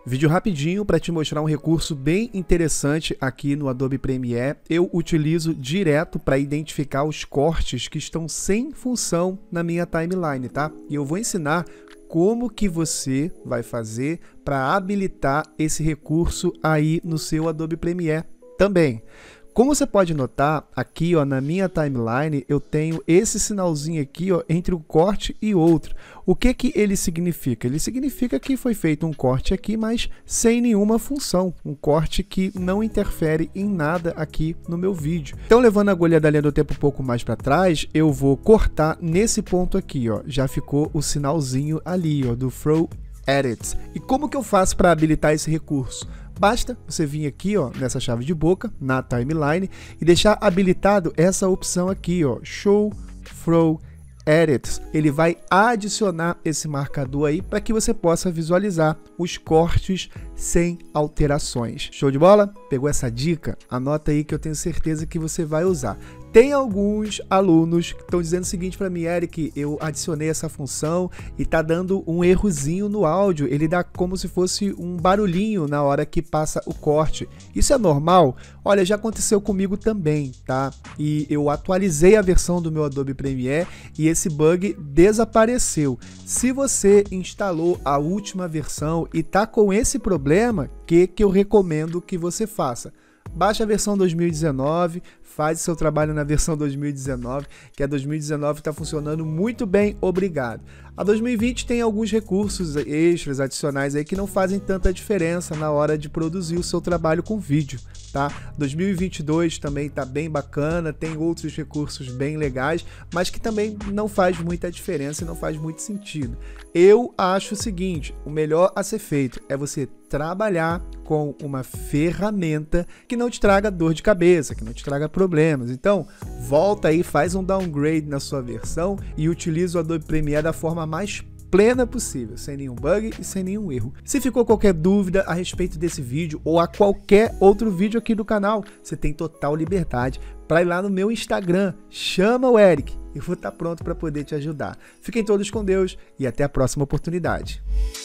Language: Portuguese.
Vídeo rapidinho para te mostrar um recurso bem interessante aqui no Adobe Premiere. Eu utilizo direto para identificar os cortes que estão sem função na minha timeline, tá? E eu vou ensinar como que você vai fazer para habilitar esse recurso aí no seu Adobe Premiere também. Como você pode notar, aqui ó, na minha timeline eu tenho esse sinalzinho aqui ó, entre um corte e outro. O que que ele significa? Ele significa que foi feito um corte aqui, mas sem nenhuma função. Um corte que não interfere em nada aqui no meu vídeo. Então, levando a agulha da linha do tempo um pouco mais para trás, eu vou cortar nesse ponto aqui. Ó. Já ficou o sinalzinho ali ó, do Throw Edits. E como que eu faço para habilitar esse recurso? Basta você vir aqui ó, nessa chave de boca, na timeline, e deixar habilitado essa opção aqui, ó, Show Throw Edits. Ele vai adicionar esse marcador aí para que você possa visualizar os cortes sem alterações. Show de bola? Pegou essa dica? Anota aí que eu tenho certeza que você vai usar. Tem alguns alunos que estão dizendo o seguinte para mim, Eric, eu adicionei essa função e tá dando um errozinho no áudio, ele dá como se fosse um barulhinho na hora que passa o corte. Isso é normal? Olha, já aconteceu comigo também, tá? E eu atualizei a versão do meu Adobe Premiere e esse bug desapareceu. Se você instalou a última versão e tá com esse problema, o que eu recomendo que você faça? Baixa a versão 2019, faz seu trabalho na versão 2019, que a 2019 está funcionando muito bem, obrigado. A 2020 tem alguns recursos extras, adicionais aí que não fazem tanta diferença na hora de produzir o seu trabalho com vídeo, tá? 2022 também tá bem bacana, tem outros recursos bem legais, mas que também não faz muita diferença e não faz muito sentido. Eu acho o seguinte, o melhor a ser feito é você trabalhar com uma ferramenta que não te traga dor de cabeça, que não te traga problemas. Então, volta aí, faz um downgrade na sua versão e utiliza o Adobe Premiere da forma mais plena possível, sem nenhum bug e sem nenhum erro. Se ficou qualquer dúvida a respeito desse vídeo ou a qualquer outro vídeo aqui do canal, você tem total liberdade para ir lá no meu Instagram, chama o Eric, eu vou estar pronto para poder te ajudar. Fiquem todos com Deus e até a próxima oportunidade.